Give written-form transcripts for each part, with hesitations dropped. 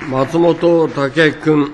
松本剛明君。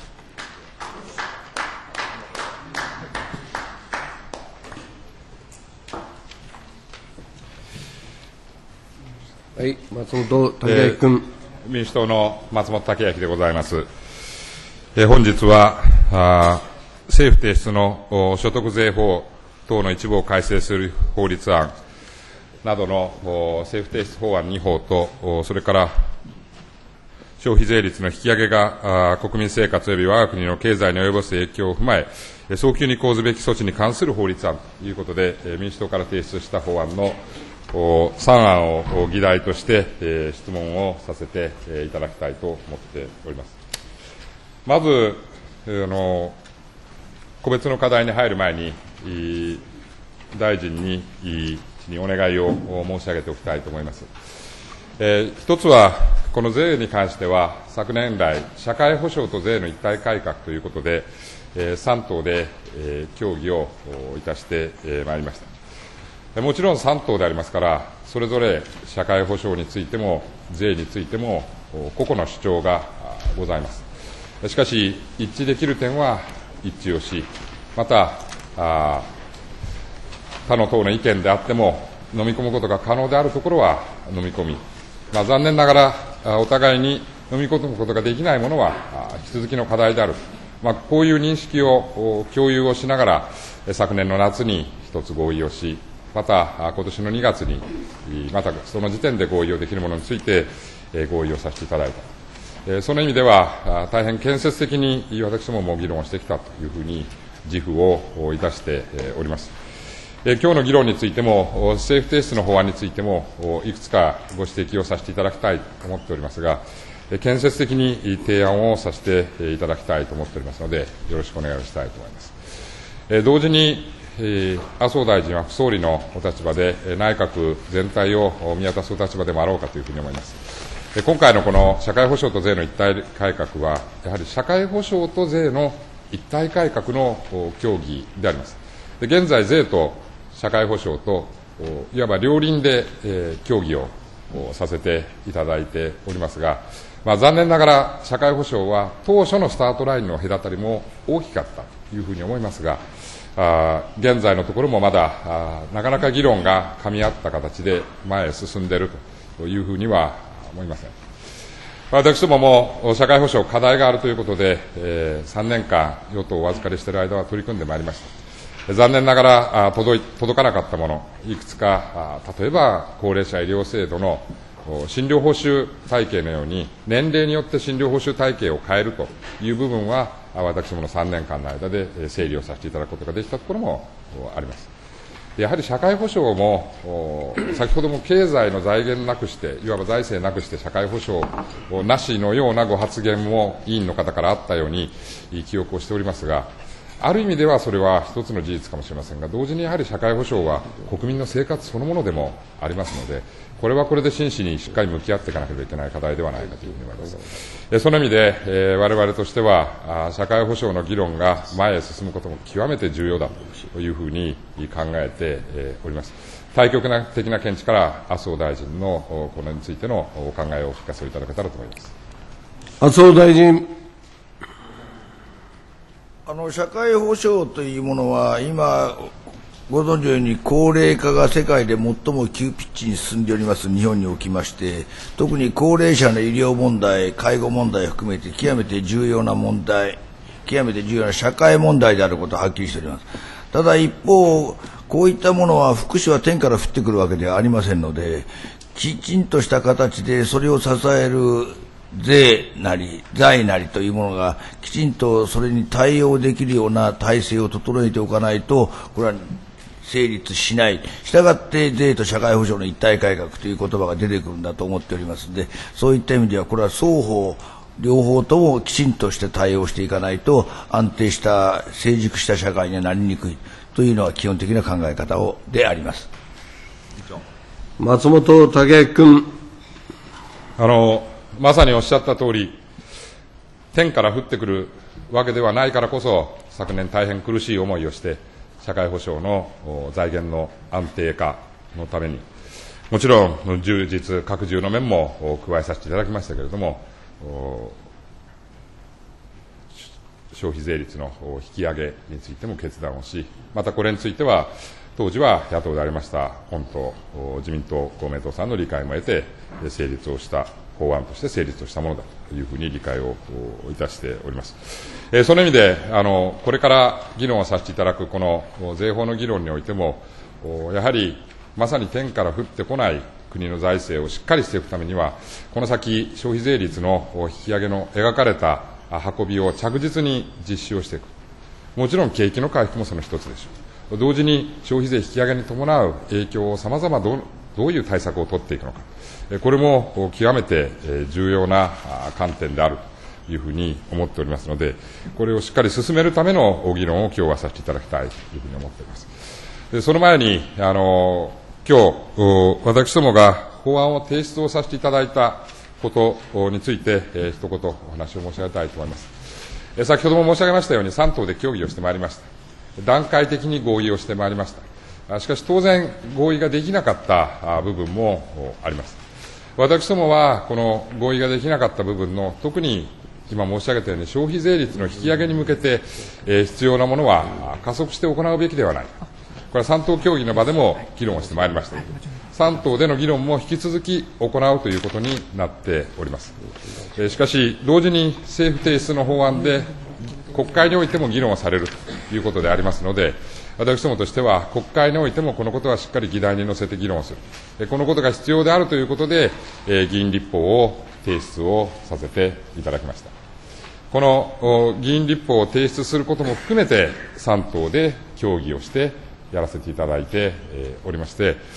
はい、松本剛明君。 民主党の松本剛明でございます。本日は政府提出の所得税法等の一部を改正する法律案などの政府提出法案2法と、それから消費税率の引き上げが国民生活及び我が国の経済に及ぼす影響を踏まえ、早急に講ずべき措置に関する法律案ということで、民主党から提出した法案の3案を議題として、質問をさせていただきたいと思っております。まず、個別の課題に入る前に、大臣にお願いを申し上げておきたいと思います。一つは、この税に関しては、昨年来、社会保障と税の一体改革ということで、3党で協議をいたしてまいりました。もちろん3党でありますから、それぞれ社会保障についても、税についても、個々の主張がございます。しかし、一致できる点は一致をし、また、他の党の意見であっても、飲み込むことが可能であるところは飲み込み、残念ながら、お互いに飲み込むことができないものは、引き続きの課題である。こういう認識を共有をしながら、昨年の夏に一つ合意をし、また、今年の2月に、またその時点で合意をできるものについて、合意をさせていただいた。その意味では、大変建設的に私どもも議論をしてきたというふうに自負をいたしております。今日の議論についても、政府提出の法案についても、いくつかご指摘をさせていただきたいと思っておりますが、建設的に提案をさせていただきたいと思っておりますので、よろしくお願いをしたいと思います。同時に、麻生大臣は副総理のお立場で、内閣全体を見渡すお立場でもあろうかというふうに思います。今回のこの社会保障と税の一体改革は、やはり社会保障と税の一体改革の協議であります。現在、税と社会保障といわば両輪で協議をさせていただいておりますが、残念ながら社会保障は当初のスタートラインの隔たりも大きかったというふうに思いますが、現在のところもまだなかなか議論が噛み合った形で前へ進んでいるというふうには思いません。私どもも社会保障課題があるということで、3年間与党をお預かりしている間は取り組んでまいりました。残念ながら届かなかったもの、いくつか、例えば高齢者医療制度の診療報酬体系のように、年齢によって診療報酬体系を変えるという部分は、私どもの3年間の間で整理をさせていただくことができたところもあります。やはり社会保障も、先ほども経済の財源なくして、いわば財政なくして社会保障なしのようなご発言も委員の方からあったように記憶をしておりますが、ある意味ではそれは一つの事実かもしれませんが、同時にやはり社会保障は国民の生活そのものでもありますので、これはこれで真摯にしっかり向き合っていかなければいけない課題ではないかというふうに思います。その意味で、我々としては、社会保障の議論が前へ進むことも極めて重要だというふうに考えております。対極的な見地から麻生大臣のこれについてのお考えをお聞かせいただけたらと思います。 麻生大臣。 社会保障というものは、今、ご存知のように高齢化が世界で最も急ピッチに進んでおります日本におきまして、特に高齢者の医療問題、介護問題を含めて極めて重要な問題、極めて重要な社会問題であることははっきりしております。ただ一方、こういったものは福祉は天から降ってくるわけではありませんので、きちんとした形でそれを支える税なり財なりというものがきちんとそれに対応できるような体制を整えておかないと、これは成立しない。したがって税と社会保障の一体改革という言葉が出てくるんだと思っておりますので、そういった意味ではこれは双方両方ともきちんとして対応していかないと、安定した成熟した社会にはなりにくいというのは基本的な考え方であります。 松本剛明君。 まさにおっしゃった通り、天から降ってくるわけではないからこそ、昨年大変苦しい思いをして、社会保障の財源の安定化のために、もちろん充実、拡充の面も加えさせていただきましたけれども、 消費税率の引き上げについても決断をし、またこれについては、当時は野党でありました本党、自民党、公明党さんの理解も得て、成立をした法案として成立をしたものだというふうに理解をいたしております。その意味で、これから議論をさせていただくこの税法の議論においても、やはりまさに天から降ってこない国の財政をしっかりしていくためには、この先、消費税率の引き上げの描かれた運びを着実に実施をしていく。もちろん景気の回復もその一つでしょう。同時に消費税引き上げに伴う影響をさまざまどういう対策を取っていくのか。これも極めて重要な観点であるというふうに思っておりますので、これをしっかり進めるための議論を今日はさせていただきたいというふうに思っております。でその前に、今日、私どもが法案を提出をさせていただいたことについて、一言お話を申し上げたいと思います。先ほども申し上げましたように、3党で協議をしてまいりました。段階的に合意をしてまいりました。しかし、当然、合意ができなかった部分もあります。私どもは、この合意ができなかった部分の、特に今申し上げたように、消費税率の引き上げに向けて、必要なものは加速して行うべきではない。これは3党協議の場でも議論をしてまいりました。3党での議論も引き続き行うということになっております。しかし、同時に政府提出の法案で、国会においても議論をされるということでありますので、私どもとしては、国会においてもこのことはしっかり議題に乗せて議論をする。このことが必要であるということで、議員立法を提出をさせていただきました。この議員立法を提出することも含めて、3党で協議をしてやらせていただいておりまして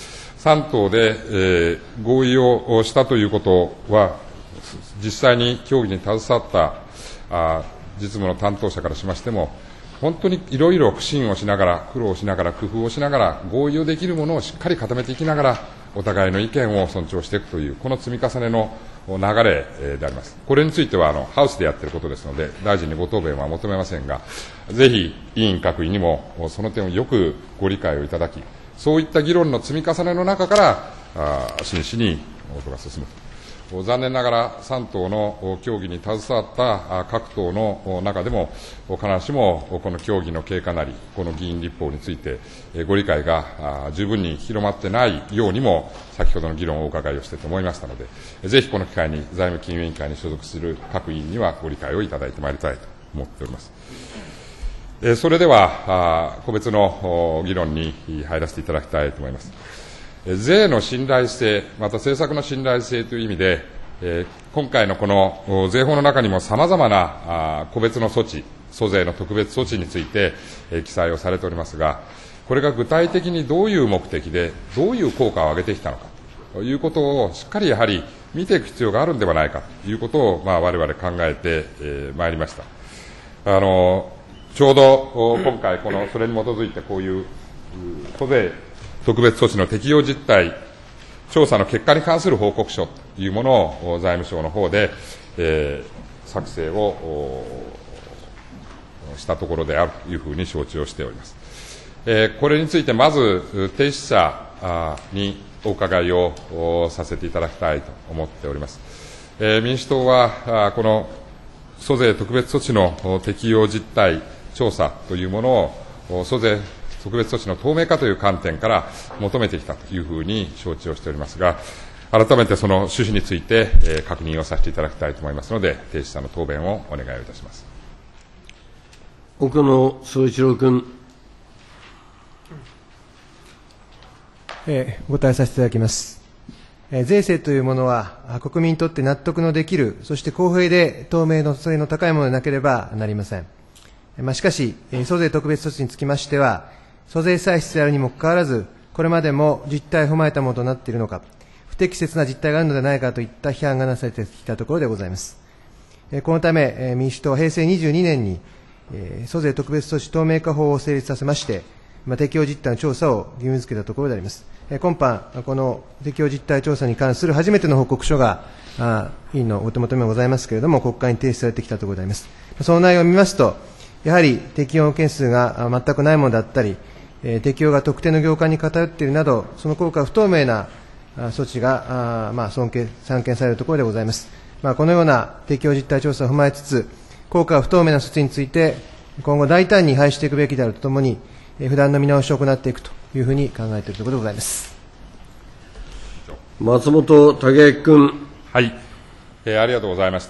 、3党で合意をしたということは、実際に協議に携わった実務の担当者からしましても、本当にいろいろ苦心をしながら、苦労をしながら、工夫をしながら、合意をできるものをしっかり固めていきながら、お互いの意見を尊重していくという、この積み重ねの流れであります。これについてはハウスでやっていることですので、大臣にご答弁は求めませんが、ぜひ委員各位にもその点をよくご理解をいただき、そういった議論の積み重ねの中から、真摯にことが進むと。残念ながら3党の協議に携わった各党の中でも、必ずしもこの協議の経過なり、この議員立法についてご理解が十分に広まってないようにも、先ほどの議論をお伺いをしてと思いましたので、ぜひこの機会に財務金融委員会に所属する各委員にはご理解をいただいてまいりたいと思っております。それでは、個別の議論に入らせていただきたいと思います。税の信頼性、また政策の信頼性という意味で、今回のこの税法の中にもさまざまな個別の措置、租税の特別措置について記載をされておりますが、これが具体的にどういう目的で、どういう効果を上げてきたのかということをしっかりやはり見ていく必要があるんではないかということを、我々考えてまいりました。ちょうど今回、それに基づいてこういう租税特別措置の適用実態調査の結果に関する報告書というものを財務省の方で、作成をしたところであるというふうに承知をしております。これについてまず提出者にお伺いをさせていただきたいと思っております。民主党はこの租税特別措置の適用実態調査というものを租税特別措置の透明化という観点から求めてきたというふうに承知をしておりますが、改めてその趣旨について、確認をさせていただきたいと思いますので、提出者の答弁をお願いをいたします。 岡野総一郎君。 お答えさせていただきます。税制というものは、国民にとって納得のできる、そして公平で透明性の高いものでなければなりません。しかし、租税特別措置につきましては、租税歳出であるにもかかわらず、これまでも実態を踏まえたものとなっているのか、不適切な実態があるのではないかといった批判がなされてきたところでございます。このため、民主党は平成22年に、租税特別措置透明化法を成立させまして、適用実態の調査を義務付けたところであります。今般、この適用実態調査に関する初めての報告書が、委員のお手元にもございますけれども、国会に提出されてきたところであります。その内容を見ますと、やはり適用件数が全くないものだったり、適用が特定の業界に偏っているなど、その効果が不透明な措置が散見されるところでございます。 このような適用実態調査を踏まえつつ、効果不透明な措置について、今後大胆に廃止していくべきであるとともに、不断の見直しを行っていくというふうに考えているところでございます。 松本剛明君。 はい、ありがとうございました。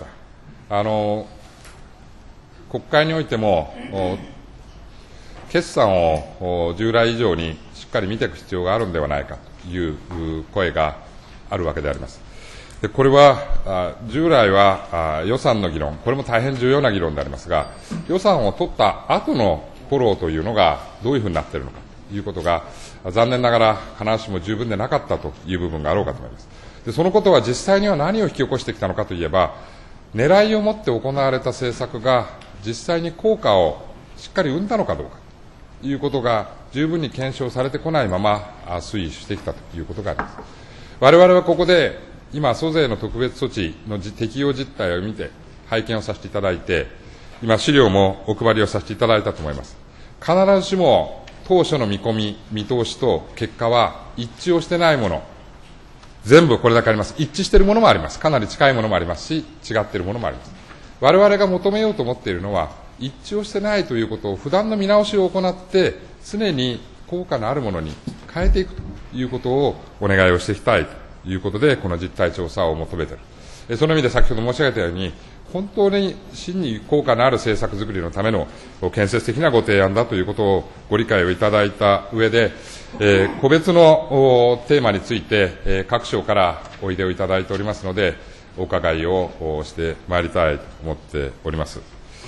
国会においても、決算を従来以上にしっかり見ていく必要があるのではないかという声があるわけであります。でこれは従来は予算の議論、これも大変重要な議論でありますが、予算を取った後のフォローというのがどういうふうになっているのかということが、残念ながら必ずしも十分でなかったという部分があろうかと思います。でそのことは実際には何を引き起こしてきたのかといえば、狙いを持って行われた政策が実際に効果をしっかり生んだのかどうかということが十分に検証されてこないまま推移してきたということがあります。我々はここで今、租税の特別措置の適用実態を見て拝見をさせていただいて、今、資料もお配りをさせていただいたと思います。必ずしも当初の見込み、見通しと結果は一致をしてないもの、全部これだけあります。一致しているものもあります。かなり近いものもありますし、違っているものもあります。我々が求めようと思っているのは、一致をしてないということを、不断の見直しを行って、常に効果のあるものに変えていくということをお願いをしていきたいということで、この実態調査を求めている。その意味で先ほど申し上げたように、本当に真に効果のある政策づくりのための建設的なご提案だということをご理解をいただいた上で、個別のテーマについて、各省からおいでをいただいておりますので、お伺いをしてまいりたいと思っております。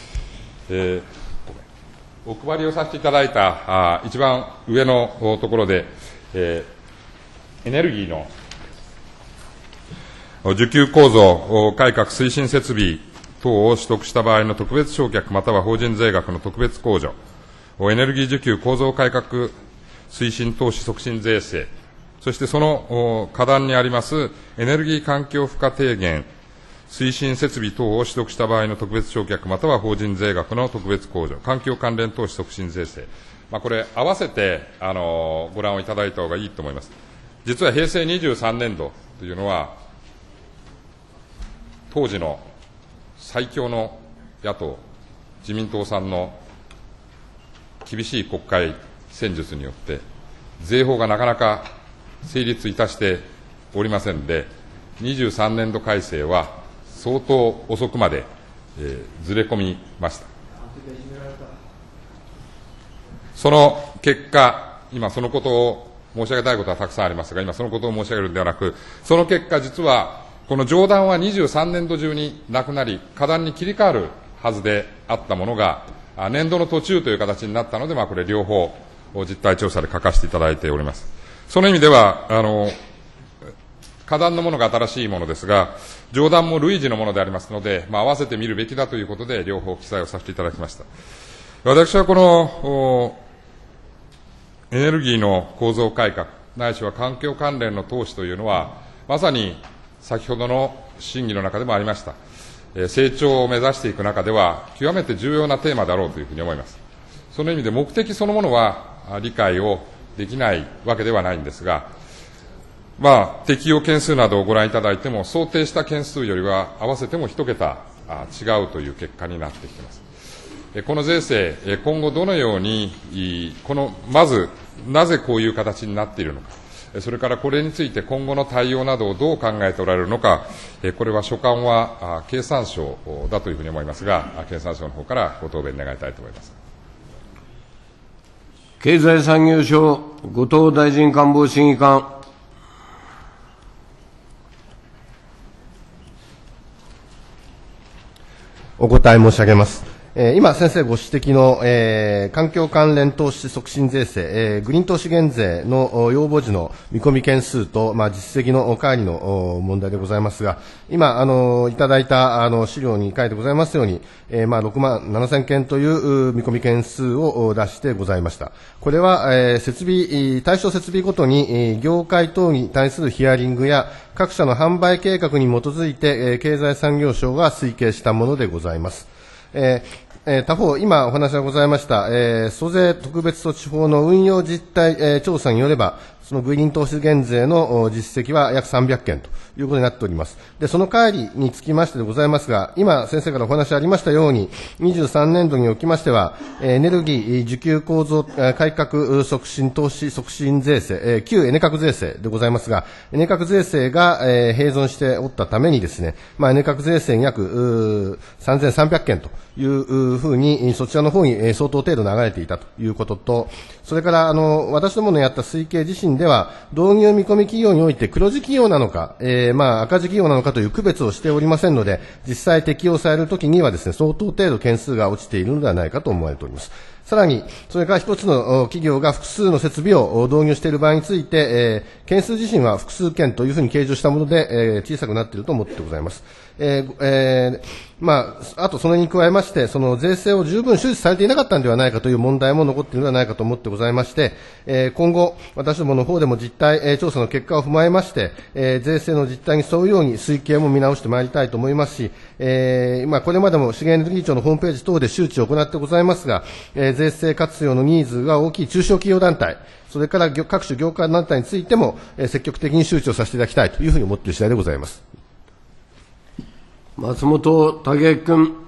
お配りをさせていただいた一番上のところで、エネルギーの需給構造改革推進設備等を取得した場合の特別償却または法人税額の特別控除、エネルギー需給構造改革推進投資促進税制、そしてその下段にありますエネルギー環境負荷低減推進設備等を取得した場合の特別償却または法人税額の特別控除、環境関連投資促進税制、これ、合わせてご覧をいただいた方がいいと思います。実は平成23年度というのは、当時の最強の野党、自民党さんの厳しい国会戦術によって、税法がなかなか成立いたしておりませんで、23年度改正は相当遅くまで、ずれ込みました。その結果、今そのことを申し上げたいことはたくさんありますが、今そのことを申し上げるのではなく、その結果、実はこの上段は23年度中になくなり、下段に切り替わるはずであったものが、年度の途中という形になったので、これ、両方、実態調査で書かせていただいております。その意味では、下段のものが新しいものですが、上段も類似のものでありますので、合わせて見るべきだということで、両方記載をさせていただきました。私はこのエネルギーの構造改革、ないしは環境関連の投資というのは、まさに先ほどの審議の中でもありました、成長を目指していく中では、極めて重要なテーマだろうというふうに思います。その意味で、目的そのものは理解をできないわけではないんですが、適用件数などをご覧いただいても、想定した件数よりは合わせても1桁違うという結果になってきています。この税制、今後どのように、まず、なぜこういう形になっているのか、それからこれについて今後の対応などをどう考えておられるのか、これは所管は経産省だというふうに思いますが、経産省の方からご答弁願いたいと思います。 経済産業省、後藤大臣官房審議官。 お答え申し上げます。今、先生ご指摘の、環境関連投資促進税制、グリーン投資減税の要望時の見込み件数と、実績の乖離の問題でございますが、今、いただいた資料に書いてございますように、6万7000件という見込み件数を出してございました。これは、対象設備ごとに、業界等に対するヒアリングや、各社の販売計画に基づいて、経済産業省が推計したものでございます。他方、今お話がございました、租税特別措置法の運用実態、調査によれば、 そのグリーン投資減税の実績は約300件ということになっております。で、その帰りにつきましてでございますが、今先生からお話ありましたように、23年度におきましては、エネルギー需給構造改革促進投資促進税制、旧エネカク税制でございますが、エネカク税制が併存しておったためにですね、エネカク税制に約3300件というふうに、そちらの方に相当程度流れていたということと、それから私どものやった推計自身では、導入見込み企業において黒字企業なのか、赤字企業なのかという区別をしておりませんので、実際適用されるときにはですね、相当程度件数が落ちているのではないかと思われております。さらに、それから一つの企業が複数の設備を導入している場合について、件数自身は複数件というふうに計上したもので、小さくなっていると思ってございます。あとそれに加えまして、その税制を十分周知されていなかったのではないかという問題も残っているのではないかと思ってございまして、今後、私どもの方でも実態、調査の結果を踏まえまして、税制の実態に沿うように推計も見直してまいりたいと思いますし、これまでも資源エネルギー庁のホームページ等で周知を行ってございますが、税制活用のニーズが大きい中小企業団体、それから各種業界団体についても、積極的に周知をさせていただきたいというふうに思っている次第でございます。 松本剛君。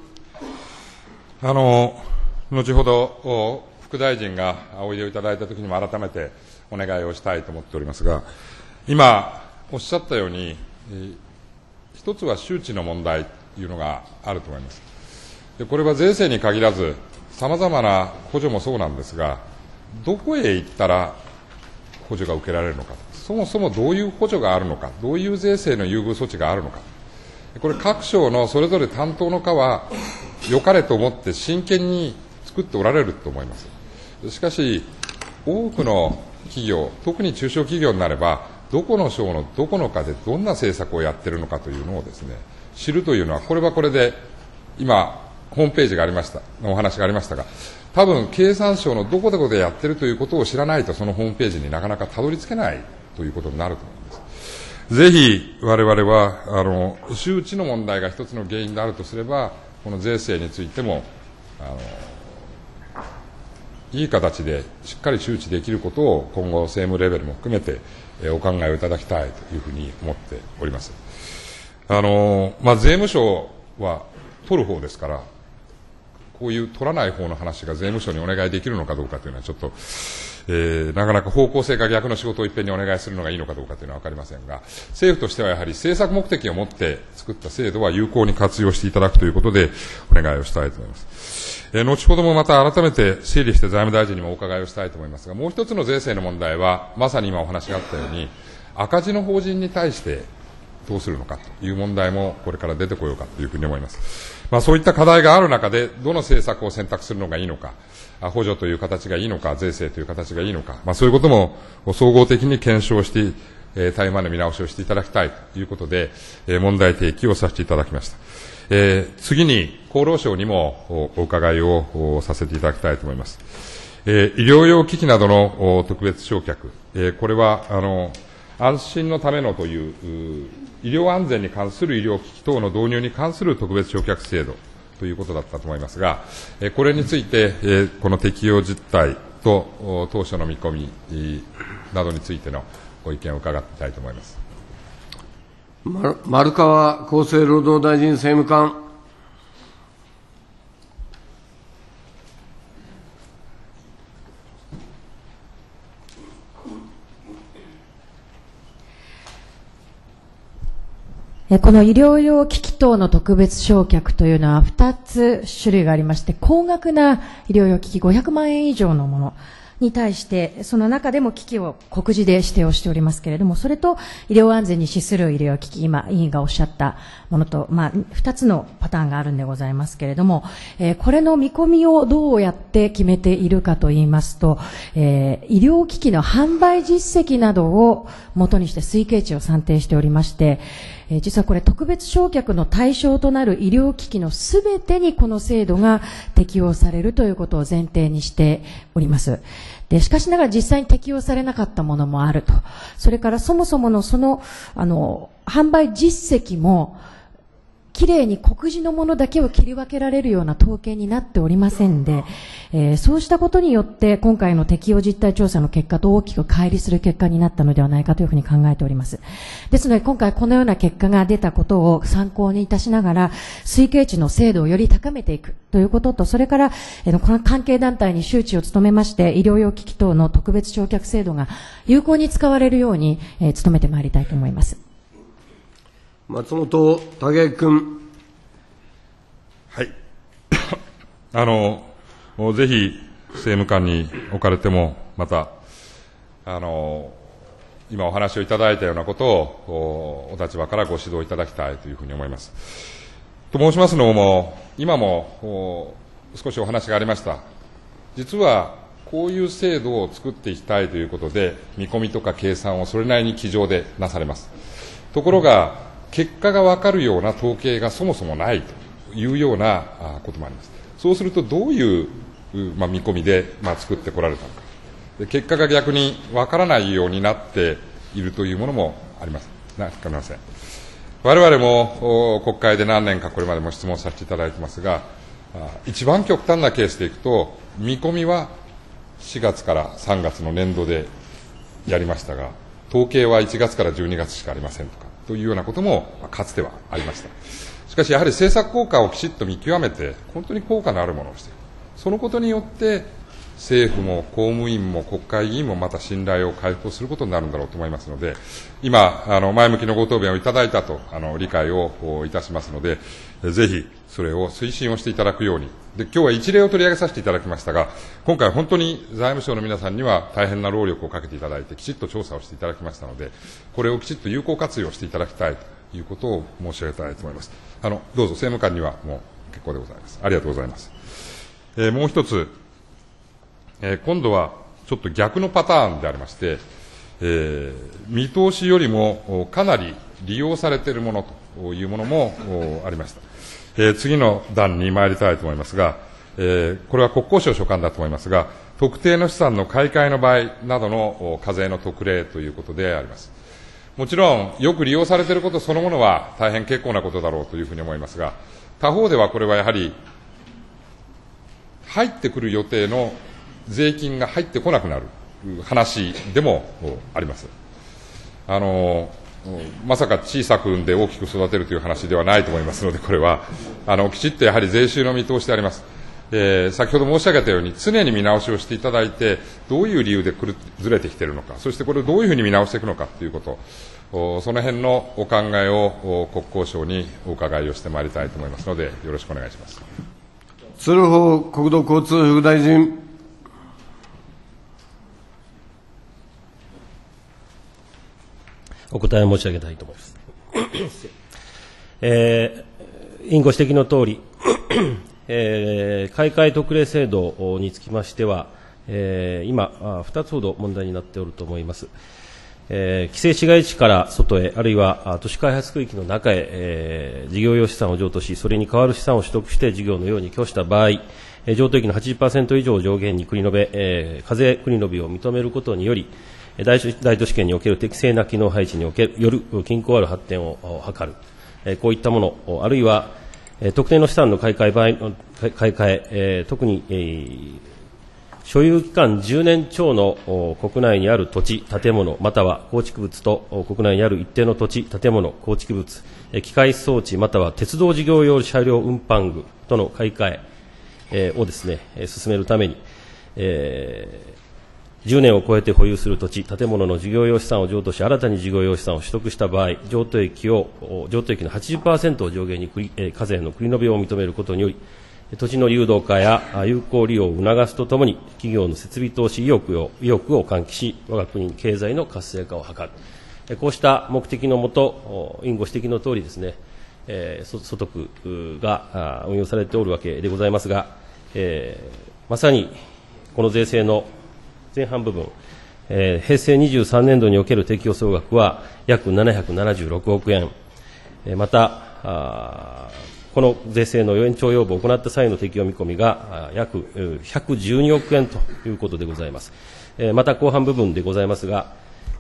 後ほど、副大臣がおいでいただいたときにも改めてお願いをしたいと思っておりますが、今おっしゃったように、一つは周知の問題というのがあると思います。で、これは税制に限らず、さまざまな補助もそうなんですが、どこへ行ったら補助が受けられるのか、そもそもどういう補助があるのか、どういう税制の優遇措置があるのか、これ、各省のそれぞれ担当の課は、よかれと思って真剣に作っておられると思います。しかし、多くの企業、特に中小企業になれば、どこの省のどこの課でどんな政策をやっているのかというのをですね、知るというのは、これはこれで、今、ホームページがありました、お話がありましたが、多分、経産省のどこどこでやっているということを知らないと、そのホームページになかなかたどり着けないということになると思います。ぜひ我々は周知の問題が一つの原因であるとすれば、この税制についてもいい形でしっかり周知できることを今後、政務レベルも含めてお考えをいただきたいというふうに思っております。税務署は取る方ですから、こういう取らない方の話が税務署にお願いできるのかどうかというのはちょっと、なかなか方向性が逆の仕事をいっぺんにお願いするのがいいのかどうかというのは分かりませんが、政府としてはやはり政策目的を持って作った制度は有効に活用していただくということでお願いをしたいと思います。後ほどもまた改めて整理して財務大臣にもお伺いをしたいと思いますが、もう一つの税制の問題は、まさに今お話があったように、赤字の法人に対してどうするのかという問題もこれから出てこようかというふうに思います。そういった課題がある中で、どの政策を選択するのがいいのか、補助という形がいいのか、税制という形がいいのか、そういうことも総合的に検証して、対まで見直しをしていただきたいということで、問題提起をさせていただきました。次に、厚労省にもお伺いをさせていただきたいと思います。医療用機器などの特別償却、これは安心のためのという、医療安全に関する医療機器等の導入に関する特別償却制度ということだったと思いますが、これについて、この適用実態と当初の見込みなどについてのご意見を伺っていきたいと思います。 丸川厚生労働大臣政務官。 この医療用機器等の特別償却というのは2つ種類がありまして、高額な医療用機器500万円以上のものに対して、その中でも機器を告示で指定をしておりますけれども、それと医療安全に資する医療機器、今、委員がおっしゃったものと、2つのパターンがあるんでございますけれども、これの見込みをどうやって決めているかといいますと、医療機器の販売実績などを元にして推計値を算定しておりまして、実はこれ特別償却の対象となる医療機器のすべてにこの制度が適用されるということを前提にしております。で、しかしながら実際に適用されなかったものもあると。それからそもそもの販売実績もきれいに告示のものだけを切り分けられるような統計になっておりませんで、そうしたことによって今回の適用実態調査の結果と大きく乖離する結果になったのではないかというふうに考えております。ですので今回このような結果が出たことを参考にいたしながら、推計値の精度をより高めていくということと、それからこの関係団体に周知を努めまして、医療用機器等の特別償却制度が有効に使われるように努めてまいりたいと思います。 松本剛明君。 はい。ぜひ政務官におかれても、また、今お話をいただいたようなことをお立場からご指導いただきたいというふうに思います。と申しますのも、今も少しお話がありました。実は、こういう制度を作っていきたいということで、見込みとか計算をそれなりに机上でなされます。ところが、結果が分かるような統計がそもそもないというようなこともあります。そうすると、どういう、見込みで、作ってこられたのか。で、結果が逆に分からないようになっているというものもあります。かりません。我々も国会で何年かこれまでも質問させていただいてますが、一番極端なケースでいくと、見込みは4月から3月の年度でやりましたが、統計は1月から12月しかありませんとか、というようなこともかつてはありました。しかしやはり政策効果をきちっと見極めて、本当に効果のあるものをしている。そのことによって、政府も公務員も国会議員もまた信頼を回復することになるんだろうと思いますので、今、前向きのご答弁をいただいたと理解をいたしますので、ぜひそれを推進をしていただくように、で今日は一例を取り上げさせていただきましたが、今回、本当に財務省の皆さんには大変な労力をかけていただいて、きちっと調査をしていただきましたので、これをきちっと有効活用していただきたいということを申し上げたいと思います。どうぞ政務官にはもう結構でございます。ありがとうございます。もう一つ、今度はちょっと逆のパターンでありまして、見通しよりもかなり利用されているものというものもありました。次の段に参りたいと思いますが、これは国交省所管だと思いますが、特定の資産の買い替えの場合などの課税の特例ということであります。もちろん、よく利用されていることそのものは大変結構なことだろうというふうに思いますが、他方ではこれはやはり、入ってくる予定の税金が入ってこなくなる話でもあります。まさか小さく産んで大きく育てるという話ではないと思いますので、これはきちっとやはり税収の見通しであります。先ほど申し上げたように、常に見直しをしていただいて、どういう理由でずれてきているのか、そしてこれをどういうふうに見直していくのかということ、その辺のお考えを国交省にお伺いをしてまいりたいと思いますので、よろしくお願いします。 鶴保国土交通副大臣。 お答え申し上げたいと思います。委員ご指摘のとおり、買い替え特例制度につきましては、今、2つほど問題になっておると思います。規制市街地から外へ、あるいは都市開発区域の中へ、事業用資産を譲渡し、それに代わる資産を取得して事業のように供した場合、譲渡益の 80% 以上を上限に繰り延べ、課税繰り延びを認めることにより、大都市圏における適正な機能配置による均衡ある発展を図る、こういったもの、あるいは、特定の資産の買い替え、特に、所有期間10年超の国内にある土地、建物、または構築物と国内にある一定の土地、建物、構築物、機械装置、または鉄道事業用車両運搬具との買い替えをですね、進めるために、10年を超えて保有する土地、建物の事業用資産を譲渡し、新たに事業用資産を取得した場合、譲渡益の 80% を上限に課税の繰り延べを認めることにより、土地の流動化や有効利用を促すとともに、企業の設備投資意欲を喚起し、我が国経済の活性化を図る。こうした目的のもと、委員ご指摘のとおりですね、所得が運用されておるわけでございますが、まさにこの税制の前半部分、平成23年度における適用総額は約776億円、また、この税制の延長要望を行った際の適用見込みが約112億円ということでございます。また後半部分でございますが、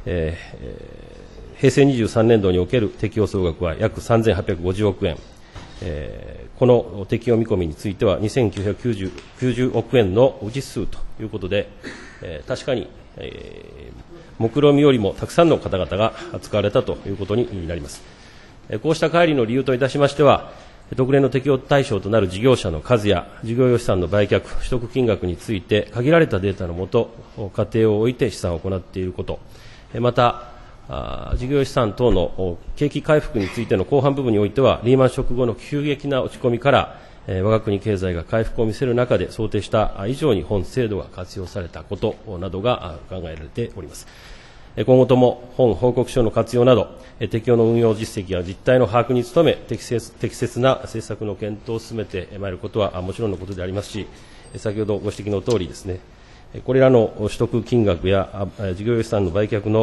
平成23年度における適用総額は約3850億円、 この適用見込みについては2990億円の実数ということで、確かに、目論見よりもたくさんの方々が使われたということになります。こうした乖離の理由といたしましては、特例の適用対象となる事業者の数や事業用資産の売却、取得金額について限られたデータのもと、仮定を置いて試算を行っていること、また、事業資産等の景気回復についての後半部分においては、リーマンショック後の急激な落ち込みから、我が国経済が回復を見せる中で想定した以上に本制度が活用されたことなどが考えられております。今後とも本報告書の活用など、適用の運用実績や実態の把握に努め、適切な政策の検討を進めてまいることはもちろんのことでありますし、先ほどご指摘のとおりですね、これらの取得金額や事業用資産の売却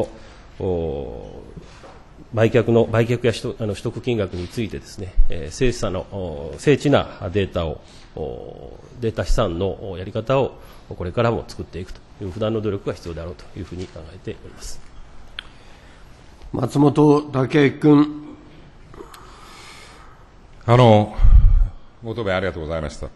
や取得金額についてですね、精緻なデータ資産のやり方をこれからも作っていくという不断の努力が必要であろうというふうに考えております。 松本剛明君。 ご答弁ありがとうございました。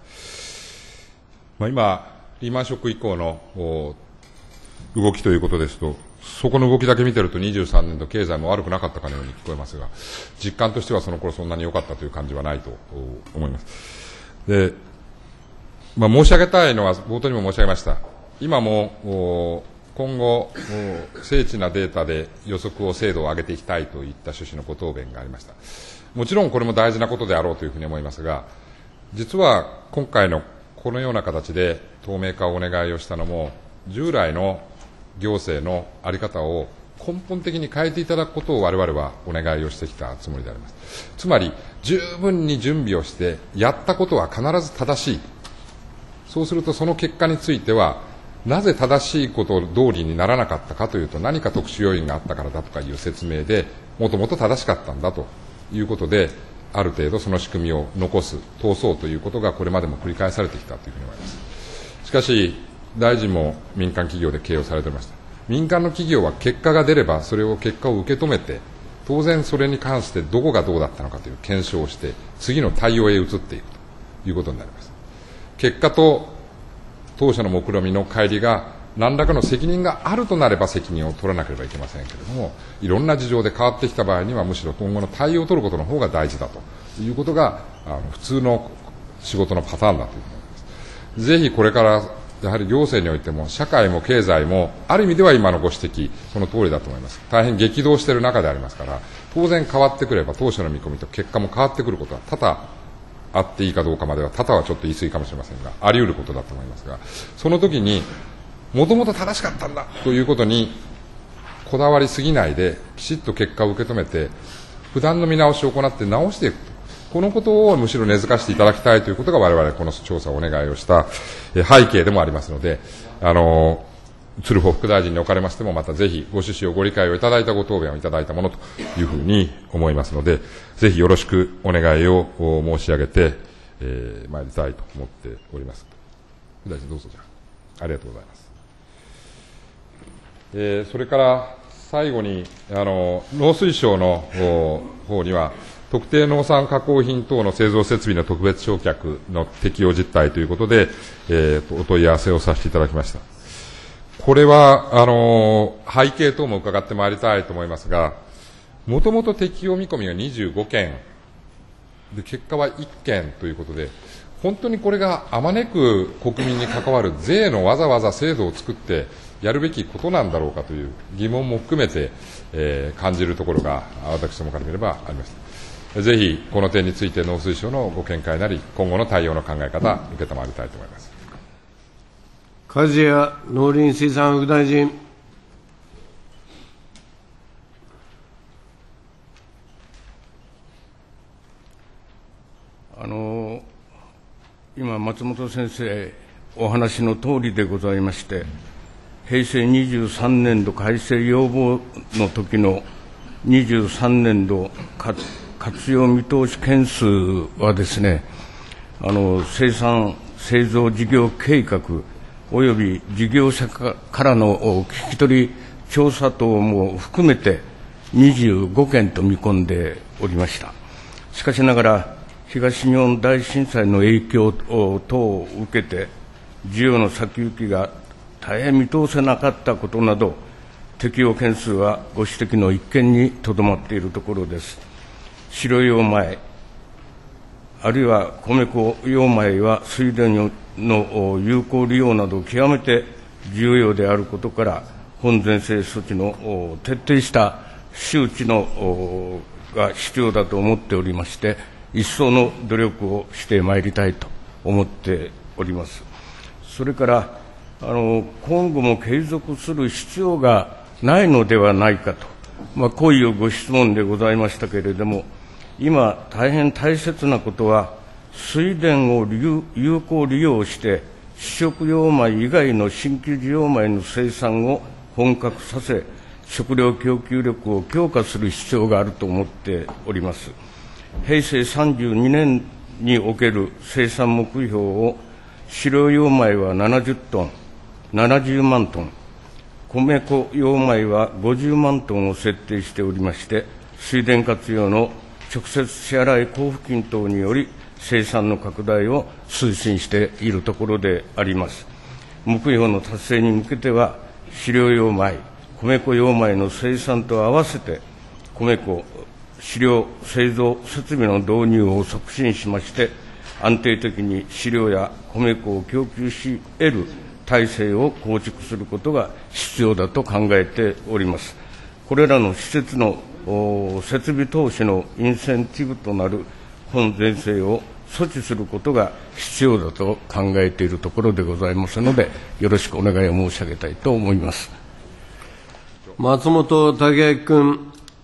今、リーマンショック以降の動きということですと、そこの動きだけ見てると23年度経済も悪くなかったかのように聞こえますが、実感としてはその頃そんなに良かったという感じはないと思います。で、申し上げたいのは冒頭にも申し上げました。今も今後精緻なデータで予測を精度を上げていきたいといった趣旨のご答弁がありました。もちろんこれも大事なことであろうというふうに思いますが、実は今回のこのような形で透明化をお願いをしたのも、従来の行政の在り方を根本的に変えていただくことを我々はお願いをしてきたつもりであります。つまり十分に準備をしてやったことは必ず正しい。そうするとその結果についてはなぜ正しいこと通りにならなかったかというと、何か特殊要因があったからだとかいう説明でもともと正しかったんだということで、ある程度その仕組みを残す、通そうということがこれまでも繰り返されてきたというふうに思います。しかし大臣も民間企業で経営をされていました。民間の企業は結果が出ればそれを結果を受け止めて、当然それに関してどこがどうだったのかという検証をして次の対応へ移っていくということになります。結果と当初の目論見の乖離が何らかの責任があるとなれば責任を取らなければいけませんけれども、いろんな事情で変わってきた場合にはむしろ今後の対応を取ることの方が大事だということが普通の仕事のパターンだというふうに思います。ぜひこれからやはり行政においても社会も経済もある意味では今のご指摘その通りだと思います。大変激動している中でありますから、当然変わってくれば当初の見込みと結果も変わってくることは多々あっていいかどうかまでは多々はちょっと言い過ぎかもしれませんが、あり得ることだと思いますが、その時にもともと正しかったんだということにこだわりすぎないで、きちっと結果を受け止めて不断の見直しを行って直していくと、このことをむしろ根付かせていただきたいということが我々この調査をお願いをした背景でもありますので、鶴保副大臣におかれましてもまたぜひご趣旨をご理解をいただいたご答弁をいただいたものというふうに思いますので、ぜひよろしくお願いを申し上げて参りたいと思っております。副大臣どうぞ。じゃありがとうございます。それから最後に農水省の方には特定農産加工品等の製造設備の特別償却の適用実態ということで、お問い合わせをさせていただきました。これは背景等も伺ってまいりたいと思いますが、もともと適用見込みが25件で結果は1件ということで、本当にこれがあまねく国民に関わる税のわざわざ制度を作ってやるべきことなんだろうかという疑問も含めて、感じるところが私どもから見ればあります。ぜひこの点について農水省のご見解なり今後の対応の考え方を受けたまわりたいと思います。 梶谷農林水産副大臣。 今松本先生お話の通りでございまして、平成23年度改正要望の時の23年度活用見通し件数はですね、生産製造事業計画および事業者からの聞き取り調査等も含めて25件と見込んでおりました。しかしながら東日本大震災の影響等を受けて、需要の先行きが大変見通せなかったことなど、適用件数はご指摘の1件にとどまっているところです。白楊米、あるいは米粉楊米は水田の有効利用など極めて重要であることから、本税制措置の徹底した周知のが必要だと思っておりまして、一層の努力をしてまいりたいと思っております。それから今後も継続する必要がないのではないかと、こういうご質問でございましたけれども、今、大変大切なことは、水田を有効利用して、主食用米以外の新規需要米の生産を本格させ、食料供給力を強化する必要があると思っております。平成32年における生産目標を、白楊米は70トン、70万トン、米粉用米は50万トンを設定しておりまして、水田活用の直接支払い交付金等により、生産の拡大を推進しているところであります。目標の達成に向けては、飼料用米、米粉用米の生産と合わせて、米粉、飼料製造設備の導入を促進しまして、安定的に飼料や米粉を供給し得る体制を構築することが必要だと考えております。これらの施設の設備投資のインセンティブとなる本税制を措置することが必要だと考えているところでございますので、よろしくお願いを申し上げたいと思います。 松本剛明君。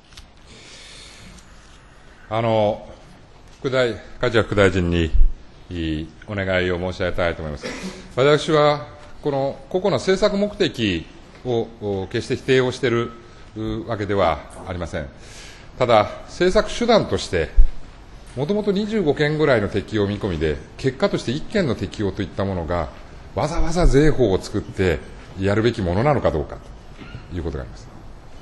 梶谷副大臣にお願いを申し上げたいと思います。私は、この個々の政策目的を決して否定をしているわけではありません。ただ、政策手段として、もともと25件ぐらいの適用見込みで、結果として1件の適用といったものが、わざわざ税法を作ってやるべきものなのかどうかということがあります。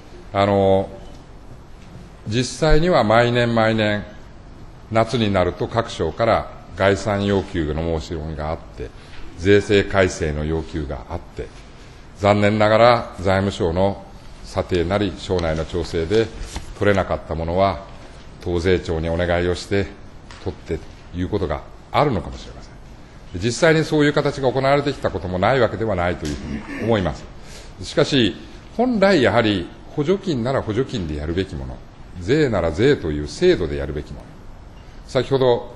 実際には毎年毎年、夏になると各省から概算要求の申し込みがあって、税制改正の要求があって、残念ながら財務省の査定なり省内の調整で取れなかったものは、党税庁にお願いをして取ってということがあるのかもしれません。実際にそういう形が行われてきたこともないわけではないというふうに思います。しかし、本来やはり補助金なら補助金でやるべきもの、税なら税という制度でやるべきもの、先ほど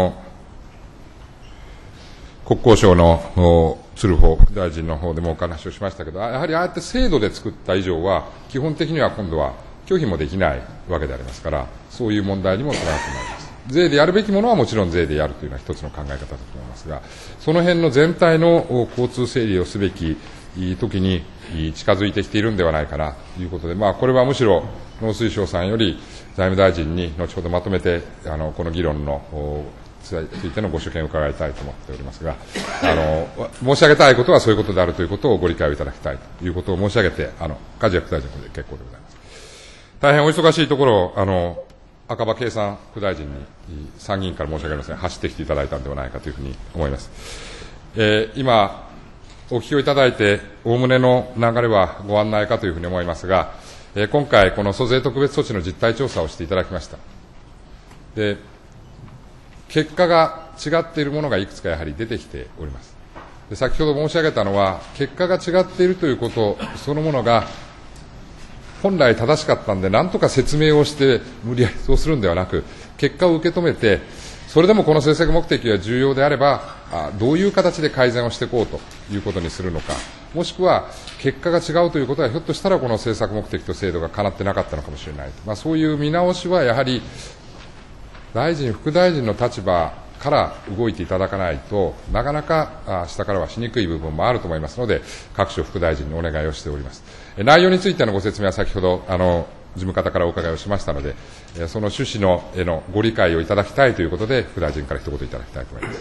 国交省の鶴保副大臣の方でもお話をしましたけど、やはりああやって制度で作った以上は、基本的には今度は拒否もできないわけでありますから、そういう問題にもつながってまいります。税でやるべきものはもちろん税でやるというのは一つの考え方だと思いますが、その辺の全体の交通整理をすべき時に近づいてきているんではないかなということで、これはむしろ農水省さんより財務大臣に後ほどまとめてこの議論のついてのご所見を伺いたいと思っておりますが、申し上げたいことはそういうことであるということをご理解をいただきたいということを申し上げて、梶谷副大臣で結構でございます。大変お忙しいところ、赤羽経産副大臣に参議院から申し上げません、走ってきていただいたのではないかというふうに思います。今、お聞きをいただいて、おおむねの流れはご案内かというふうに思いますが、今回、この租税特別措置の実態調査をしていただきました。で、結果が違っているものがいくつかやはり出てきております。で、先ほど申し上げたのは、結果が違っているということそのものが、本来正しかったんで、なんとか説明をして、無理やりそうするんではなく、結果を受け止めて、それでもこの政策目的が重要であれば、どういう形で改善をしていこうということにするのか、もしくは結果が違うということは、ひょっとしたらこの政策目的と制度がかなってなかったのかもしれないと、そういう見直しはやはり、大臣、副大臣の立場から動いていただかないと、なかなか下からはしにくい部分もあると思いますので、各省副大臣にお願いをしております。内容についてのご説明は先ほど、事務方からお伺いをしましたので、その趣旨のへのご理解をいただきたいということで、副大臣から一言いただきたいと思います。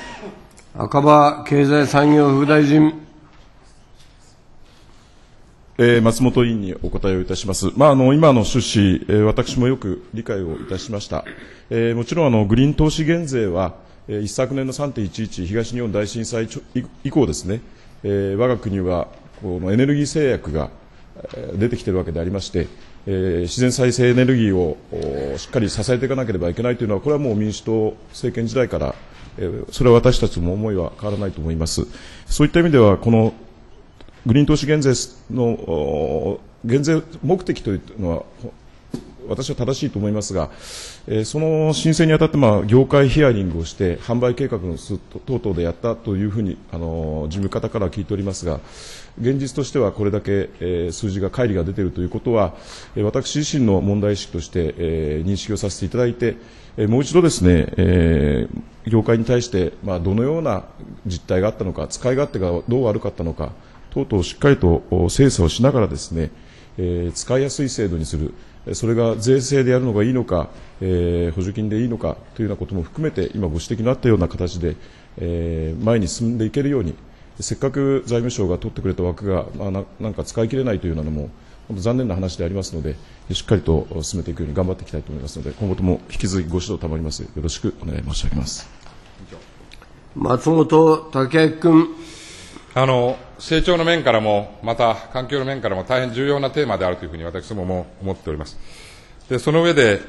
赤羽経済産業副大臣。 松本委員にお答えをいたします。今の趣旨、私もよく理解をいたしました。もちろんグリーン投資減税は、一昨年の 3.11 東日本大震災以降ですね、我が国はこのエネルギー制約が出てきているわけでありまして、自然再生エネルギーをしっかり支えていかなければいけないというのは、これはもう民主党政権時代から、それは私たちも思いは変わらないと思います。そういった意味では、このグリーン投資減税の減税目的というのは、私は正しいと思いますが、その申請にあたって業界ヒアリングをして販売計画の等々でやったというふうに事務方からは聞いておりますが、現実としてはこれだけ数字が乖離が出ているということは、私自身の問題意識として認識をさせていただいて、もう一度ですね、業界に対してどのような実態があったのか、使い勝手がどう悪かったのか等々しっかりと精査をしながらですね、使いやすい制度にする、それが税制でやるのがいいのか、補助金でいいのかというようなことも含めて、今ご指摘のあったような形で、前に進んでいけるように、せっかく財務省が取ってくれた枠が、なんか使い切れないというようなのも、本当残念な話でありますので、しっかりと進めていくように頑張っていきたいと思いますので、今後とも引き続きご指導賜ります。よろしくお願い申し上げます。 松本剛明君。 成長の面からも、また環境の面からも大変重要なテーマであるというふうに私ども思っております。で、その上で、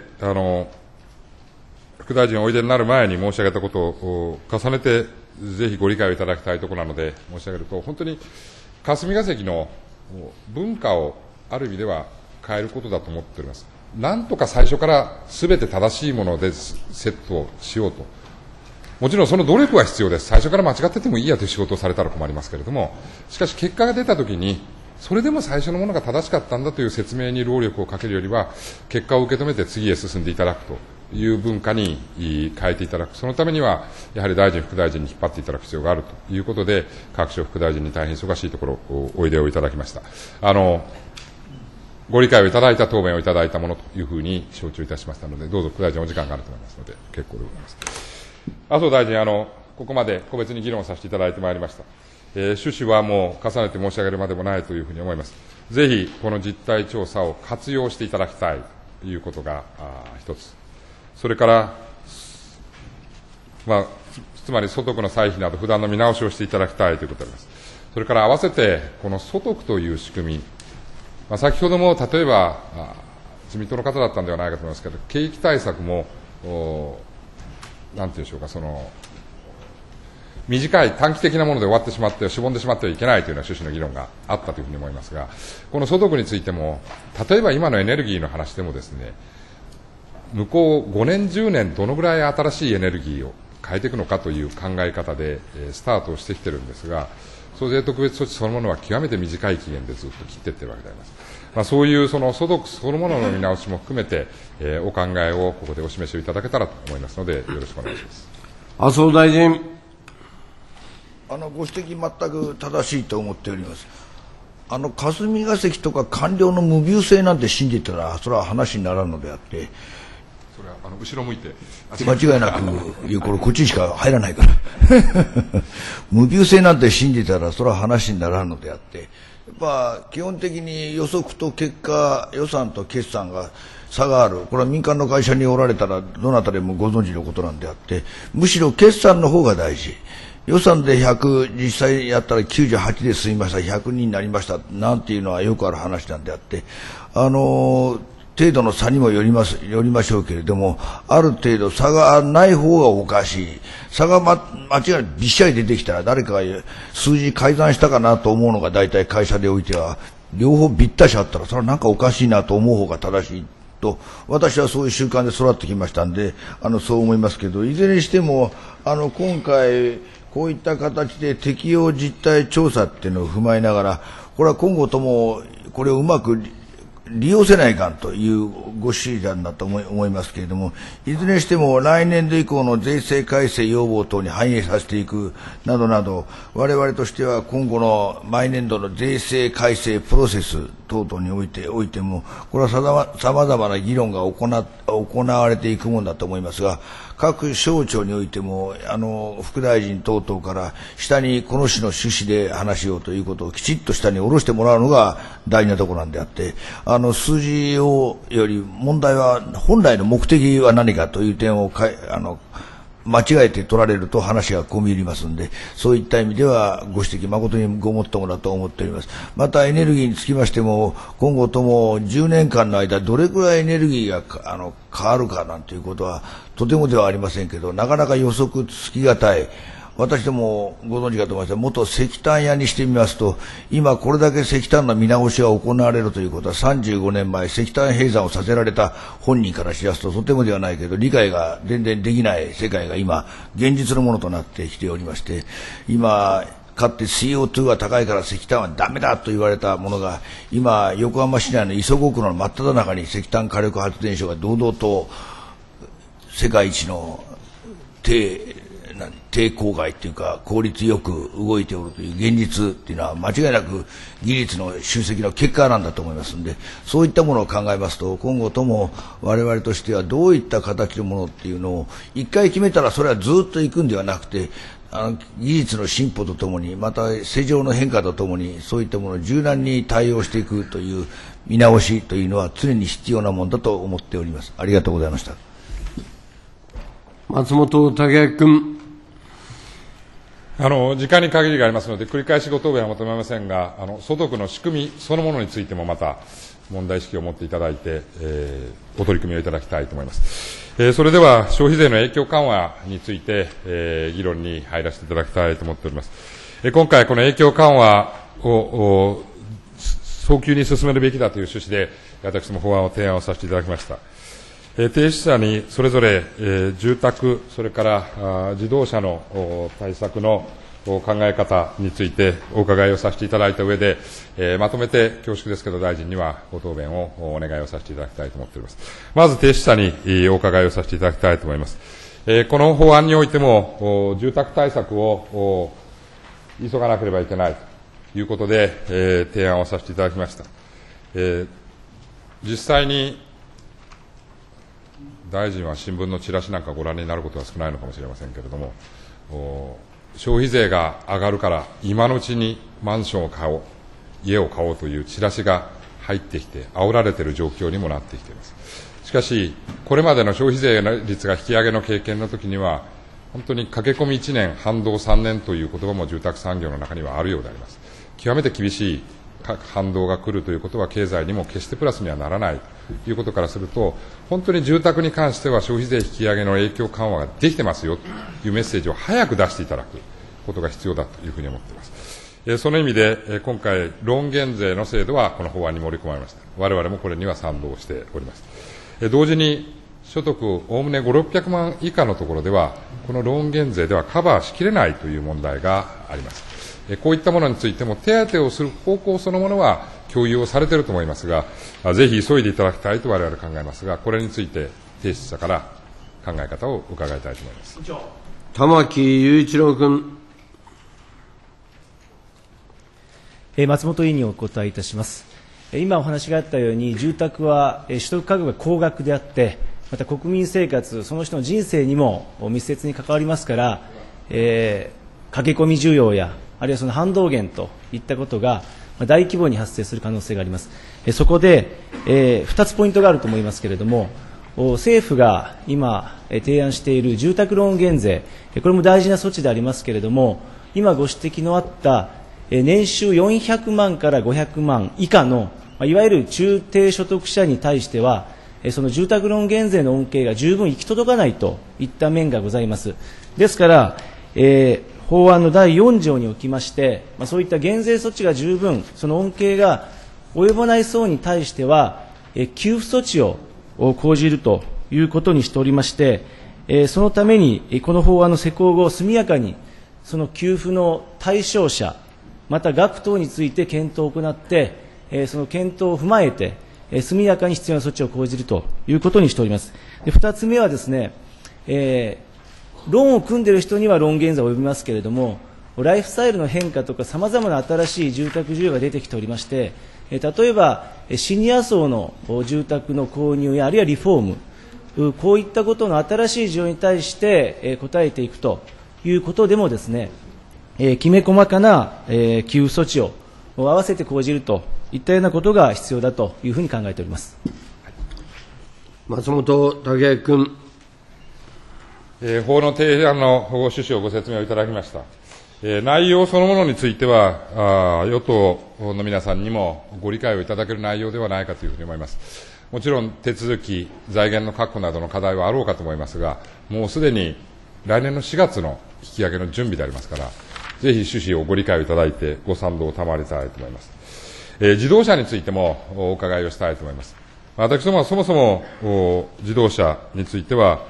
副大臣おいでになる前に申し上げたことを重ねて、ぜひご理解をいただきたいところなので申し上げると、本当に霞が関の文化をある意味では変えることだと思っております。なんとか最初からすべて正しいものでセットしようと。もちろんその努力は必要です。最初から間違っててもいいやという仕事をされたら困りますけれども、しかし結果が出たときに、それでも最初のものが正しかったんだという説明に労力をかけるよりは、結果を受け止めて次へ進んでいただくという文化に変えていただく。そのためには、やはり大臣、副大臣に引っ張っていただく必要があるということで、各省副大臣に大変忙しいところをおいでをいただきました。ご理解をいただいた答弁をいただいたものというふうに承知をいたしましたので、どうぞ副大臣お時間があると思いますので、結構でございます。麻生大臣、ここまで個別に議論させていただいてまいりました。趣旨はもう重ねて申し上げるまでもないというふうに思います。ぜひ、この実態調査を活用していただきたいということが一つ。それから、つまり所得の歳費など、負担の見直しをしていただきたいということであります。それから合わせて、この所得という仕組み、先ほども例えば、自民党の方だったんではないかと思いますけれど、景気対策も、なんていうんでしょうか、短い短期的なもので終わってしまって、しぼんでしまってはいけないというような趣旨の議論があったというふうに思いますが、この所得についても、例えば今のエネルギーの話でもですね、向こう5年、10年、どのぐらい新しいエネルギーを変えていくのかという考え方で、スタートをしてきているんですが、租税特別措置そのものは極めて短い期限でずっと切っていっているわけであります。そういう所得そのものの見直しも含めて、お考えをここでお示しをいただけたらと思いますので、よろしくお願いします。 麻生大臣。 ご指摘全く正しいと思っております。霞が関とか官僚の無病性なんて信じたら、それは話にならんのであって、 それは後ろ向いて。 間違いなく、いや、これこっちにしか入らないから。無病性なんて信じたら、それは話にならんのであって、基本的に予測と結果、予算と決算が差がある。これは民間の会社におられたら、どなたでもご存知のことなんであって、むしろ決算の方が大事。予算で100、実際やったら98で済みました、100になりました、なんていうのはよくある話なんであって、程度の差にもよりましょうけれども、ある程度差がない方がおかしい。差が間違いびっしゃり出てきたら、誰かが数字改ざんしたかなと思うのが大体会社でおいては、両方びったしあったら、それはなんかおかしいなと思う方が正しい。と私はそういう習慣で育ってきましたんで、そう思いますけど、いずれにしても今回こういった形で適用実態調査っていうのを踏まえながら、これは今後ともこれをうまく利用せないかんというご指示なんだと思いますけれども、いずれにしても来年度以降の税制改正要望等に反映させていくなどなど、我々としては今後の毎年度の税制改正プロセス等々においても、これは様々な議論が行われていくものだと思いますが、 各省庁においても副大臣等々から下にこの種の趣旨で話しようということをきちっと下に下ろしてもらうのが大事なところなんであって、数字より問題は本来の目的は何かという点を間違えて取られると話が込み入りますので、そういった意味ではご指摘誠にごもっともだと思っております。またエネルギーにつきましても、今後とも10年間の間どれくらいエネルギーが変わるかなんていうことはとてもではありませんけど、なかなか予測つきがたい。私どもご存知かと思いますが、元石炭屋にしてみますと、今これだけ石炭の見直しが行われるということは、35年前石炭閉山をさせられた本人からしますととてもではないけど、理解が全然できない世界が今現実のものとなってきておりまして、今かつて CO2 が高いから石炭はダメだと言われたものが、今横浜市内の磯子区の真っ只中に石炭火力発電所が堂々と世界一の低公害というか効率よく動いておるという現実というのは間違いなく技術の集積の結果なんだと思いますので、そういったものを考えますと、今後とも我々としてはどういった形のものっていうのを一回決めたらそれはずっと行くんではなくて、技術の進歩とともに、また世情の変化とともに、そういったものを柔軟に対応していくという見直しというのは常に必要なものだと思っております。ありがとうございました。 松本剛明君。 時間に限りがありますので、繰り返しご答弁は求めませんが、所得の仕組みそのものについてもまた問題意識を持っていただいて、お取り組みをいただきたいと思います。それでは消費税の影響緩和について、議論に入らせていただきたいと思っております。今回この影響緩和を早急に進めるべきだという趣旨で、私も法案を提案をさせていただきました。提出者にそれぞれ、住宅、それから自動車の対策の考え方についてお伺いをさせていただいた上で、まとめて恐縮ですけど大臣にはご答弁をお願いをさせていただきたいと思っております。まず提出者にお伺いをさせていただきたいと思います。この法案においても住宅対策を急がなければいけないということで、提案をさせていただきました。実際に大臣は新聞のチラシなんかご覧になることは少ないのかもしれませんけれども、消費税が上がるから今のうちにマンションを買おう、家を買おうというチラシが入ってきて煽られている状況にもなってきています。しかしこれまでの消費税率が引き上げの経験のときには本当に駆け込み1年反動3年という言葉も住宅産業の中にはあるようであります。極めて厳しい反動が来るということは経済にも決してプラスにはならないということからすると、本当に住宅に関しては消費税引き上げの影響緩和ができてますよというメッセージを早く出していただくことが必要だというふうに思っています。その意味で今回ローン減税の制度はこの法案に盛り込まれました。我々もこれには賛同しております。同時に所得おおむね5、600万以下のところではこのローン減税ではカバーしきれないという問題があります。こういったものについても手当をする方向そのものは共有をされていると思いますが、ぜひ急いでいただきたいと我々考えますが、これについて提出者から考え方を伺いたいと思います。 玉木雄一郎君。 松本委員にお答えいたします。今お話があったように、住宅は取得価格が高額であって、また国民生活、その人の人生にも密接に関わりますから、駆け込み需要や、あるいはその反動減といったことが大規模に発生する可能性があります。そこで、2つポイントがあると思いますけれども、政府が今提案している住宅ローン減税、これも大事な措置でありますけれども、今ご指摘のあった年収400万から500万以下のいわゆる中低所得者に対しては、その住宅ローン減税の恩恵が十分行き届かないといった面がございます。ですから、法案の第4条におきまして、そういった減税措置が十分、その恩恵が及ばない層に対しては、給付措置を講じるということにしておりまして、そのために、この法案の施行後、速やかにその給付の対象者、また額等について検討を行って、その検討を踏まえて、速やかに必要な措置を講じるということにしております。2つ目はですね、ローンを組んでいる人にはローン減税を及びますけれども、ライフスタイルの変化とかさまざまな新しい住宅需要が出てきておりまして、例えばシニア層の住宅の購入やあるいはリフォーム、 こういったことの新しい需要に対して、応えていくということでもですね、きめ細かな、給付措置を合わせて講じるといったようなことが必要だというふうに考えております。 松本剛明君。 法の提案の趣旨をご説明をいただきました。内容そのものについては、与党の皆さんにもご理解をいただける内容ではないかというふうに思います。もちろん手続き、財源の確保などの課題はあろうかと思いますが、もうすでに来年の4月の引き上げの準備でありますから、ぜひ趣旨をご理解をいただいて、ご賛同を賜りたいと思います。自動車についてもお伺いをしたいと思います。私どもはそもそも自動車については、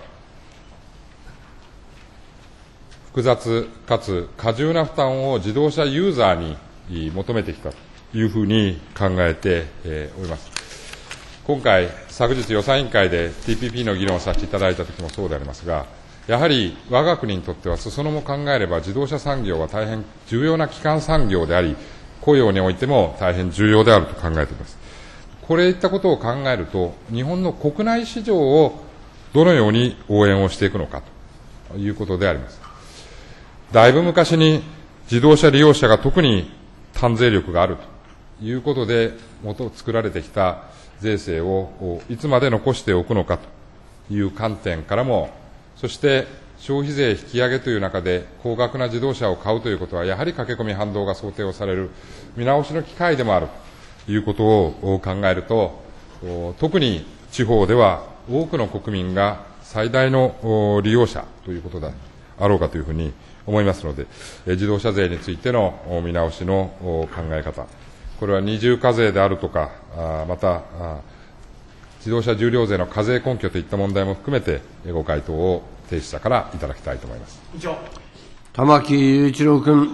複雑かつ過重な負担を自動車ユーザーに求めてきたというふうに考えております。今回、昨日予算委員会で TPP の議論をさせていただいたときもそうでありますが、やはり我が国にとっては裾野も考えれば自動車産業は大変重要な基幹産業であり、雇用においても大変重要であると考えております。これいったことを考えると、日本の国内市場をどのように応援をしていくのかということであります。だいぶ昔に自動車利用者が特に単税力があるということで作られてきた税制をいつまで残しておくのかという観点からも、そして消費税引き上げという中で高額な自動車を買うということは、やはり駆け込み反動が想定をされる見直しの機会でもあるということを考えると、特に地方では多くの国民が最大の利用者ということであろうかというふうに思いますので、自動車税についての見直しの考え方、これは二重課税であるとか、また自動車重量税の課税根拠といった問題も含めて、ご回答を提出者からいただきたいと思います。 玉木雄一郎君。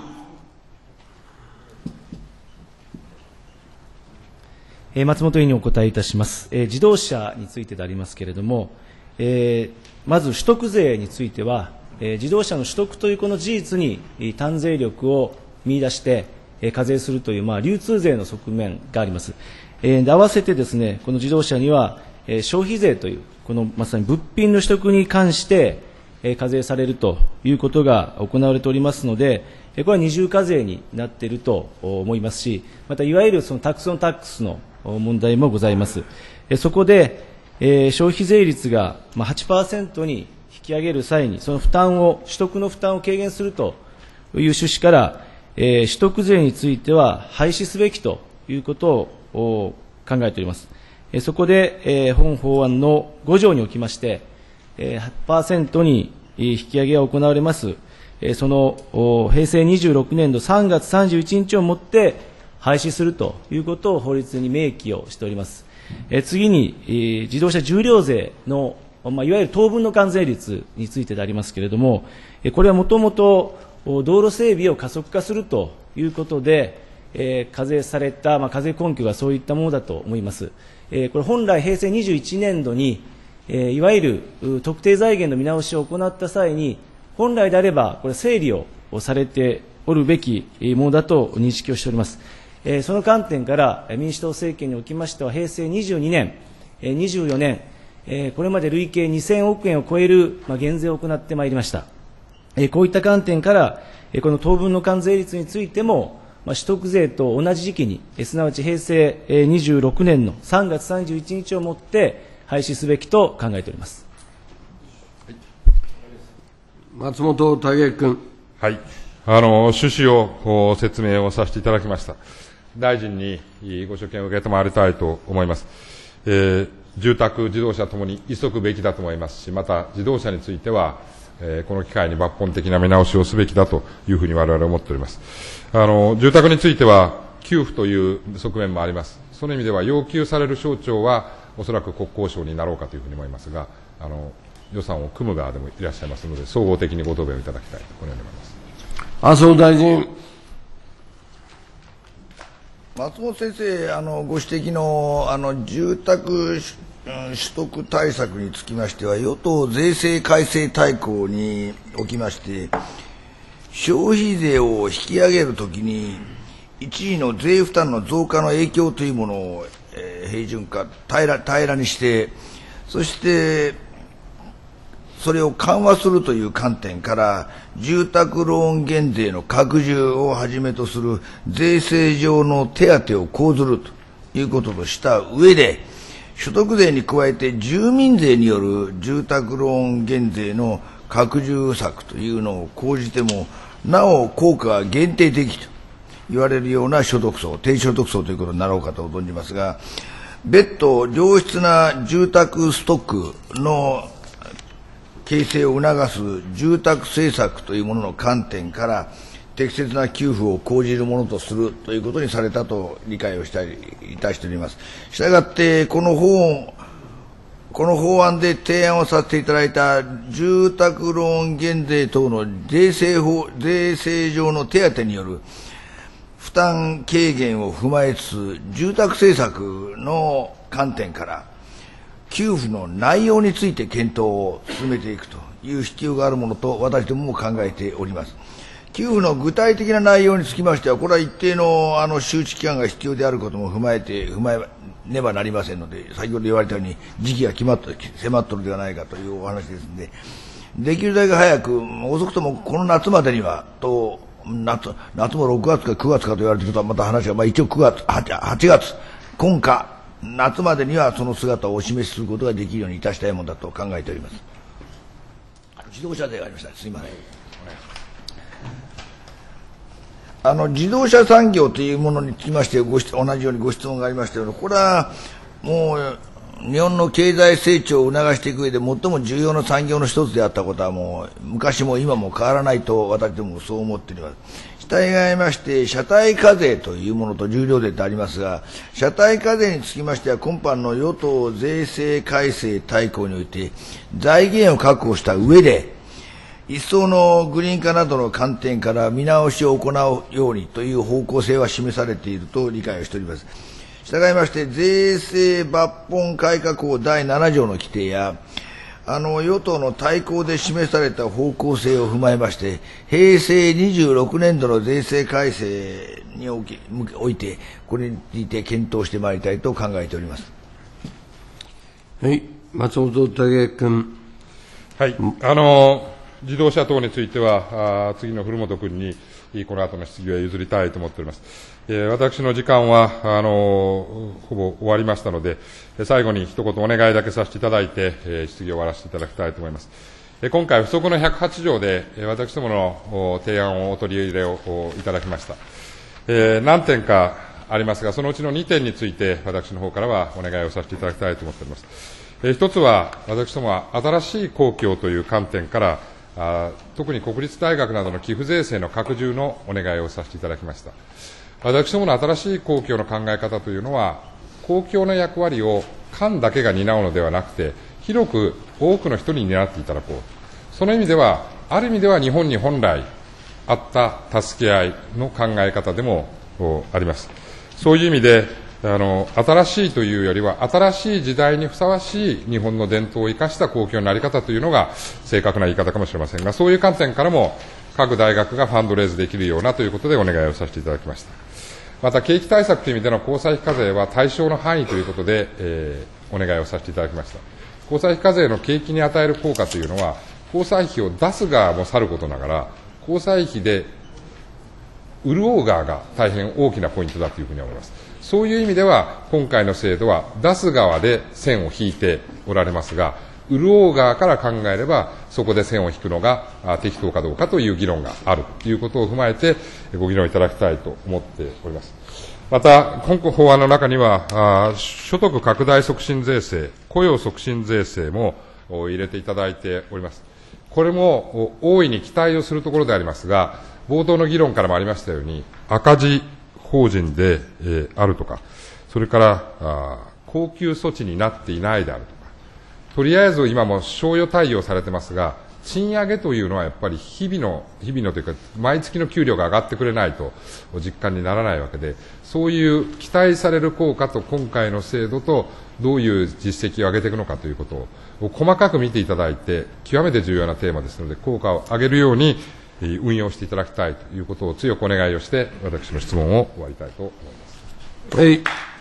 松本委員にお答えいたします。自動車についてでありますけれども、まず取得税については、自動車の取得というこの事実に単税力を見出して課税するという、流通税の側面があります。合わせてですね、この自動車には消費税という、このまさに物品の取得に関して課税されるということが行われておりますので、これは二重課税になっていると思いますし、またいわゆるそのタックスオンタックスの問題もございます。そこで消費税率が 8% に引き上げる際に、その負担を、取得の負担を軽減するという趣旨から、取得税については廃止すべきということを考えております。そこで、本法案の5条におきまして、8% に引き上げが行われます、その平成26年度3月31日をもって廃止するということを法律に明記をしております。次に、自動車重量税のいわゆる当分の関税率についてでありますけれども、これはもともと道路整備を加速化するということで、課税された、課税根拠がそういったものだと思います。これ本来平成21年度に、いわゆる特定財源の見直しを行った際に、本来であればこれ整理をされておるべきものだと認識をしております。その観点から民主党政権におきましては、平成22年、24年、これまで累計2000億円を超える減税を行ってまいりました。こういった観点から、この当分の関税率についても、取得税と同じ時期に、すなわち平成26年の3月31日をもって廃止すべきと考えております。 松本剛明君。 はい。趣旨を説明をさせていただきました。大臣にご所見を受け止まりたいと思います。住宅、自動車ともに急ぐべきだと思いますし、また自動車については、この機会に抜本的な見直しをすべきだというふうに我々は思っております。住宅については、給付という側面もあります。その意味では、要求される省庁は、おそらく国交省になろうかというふうに思いますが、予算を組む側でもいらっしゃいますので、総合的にご答弁をいただきたいと、このように思います。 麻生大臣。 松本先生、ご指摘の住宅取得対策につきましては、与党税制改正大綱におきまして、消費税を引き上げるときに、一時の税負担の増加の影響というものを、平準化、平らにして、そしてそれを緩和するという観点から、住宅ローン減税の拡充をはじめとする税制上の手当を講ずるということとした上で、所得税に加えて住民税による住宅ローン減税の拡充策というのを講じても、なお効果が限定的と言われるような所得層、低所得層ということになろうかと存じますが、別途良質な住宅ストックの形成を促す住宅政策というものの観点から、適切な給付を講じるものとするということにされたと理解をいたしております。したがって、この法案で提案をさせていただいた住宅ローン減税等の税制上の手当による負担軽減を踏まえつつ、住宅政策の観点から、給付の内容について検討を進めていくという必要があるものと、私どもも考えております。給付の具体的な内容につきましては、これは一定の周知期間が必要であることも踏まえねばなりませんので、先ほど言われたように、時期が迫っているではないかというお話ですので、できるだけ早く、遅くともこの夏までには、夏も6月か9月かと言われていると、また話が、一応8月、今夏、夏までにはその姿をお示しすることができるようにいたしたいものだと考えております。自動車税がありました。すみません。自動車産業というものにつきまして、同じようにご質問がありましたように、これはもう、日本の経済成長を促していく上で最も重要な産業の一つであったことはもう、昔も今も変わらないと私どもそう思っております。したがいまして、車体課税というものと重量税ってありますが、車体課税につきましては、今般の与党税制改正大綱において、財源を確保した上で、一層のグリーン化などの観点から見直しを行うようにという方向性は示されていると理解をしております。したがいまして、税制抜本改革法第7条の規定や、与党の大綱で示された方向性を踏まえまして、平成26年度の税制改正において、これについて検討してまいりたいと考えております。 はい、松本剛君。 はい、自動車等については、次の古本君にこの後の質疑は譲りたいと思っております。私の時間はほぼ終わりましたので、最後に一言お願いだけさせていただいて、質疑を終わらせていただきたいと思います。今回、付則の108条で、私どもの提案をお取り入れをいただきました。何点かありますが、そのうちの2点について、私の方からはお願いをさせていただきたいと思っております。一つは、私どもは新しい公共という観点から、特に国立大学などの寄付税制の拡充のお願いをさせていただきました。私どもの新しい公共の考え方というのは、公共の役割を官だけが担うのではなくて、広く多くの人に担っていただこう。その意味では、ある意味では日本に本来あった助け合いの考え方でもあります。そういう意味で、新しいというよりは、新しい時代にふさわしい日本の伝統を生かした公共の在り方というのが正確な言い方かもしれませんが、そういう観点からも、各大学がファンドレイズできるようなということでお願いをさせていただきました。また、景気対策という意味での交際費課税は対象の範囲ということで、お願いをさせていただきました。交際費課税の景気に与える効果というのは、交際費を出す側もさることながら、交際費で潤う側が大変大きなポイントだというふうに思います。そういう意味では、今回の制度は出す側で線を引いておられますが、潤う側から考えれば、そこで線を引くのが適当かどうかという議論があるということを踏まえて、ご議論いただきたいと思っております。また、今法案の中には、所得拡大促進税制、雇用促進税制も入れていただいております。これも大いに期待をするところでありますが、冒頭の議論からもありましたように、赤字法人であるとか、それから恒久措置になっていないであるとか、とりあえず今も賞与対応されてますが、賃上げというのはやっぱり日々のというか、毎月の給料が上がってくれないと実感にならないわけで、そういう期待される効果と今回の制度とどういう実績を上げていくのかということを細かく見ていただいて、極めて重要なテーマですので、効果を上げるように運用していただきたいということを強くお願いをして、私の質問を終わりたいと思います。 はい。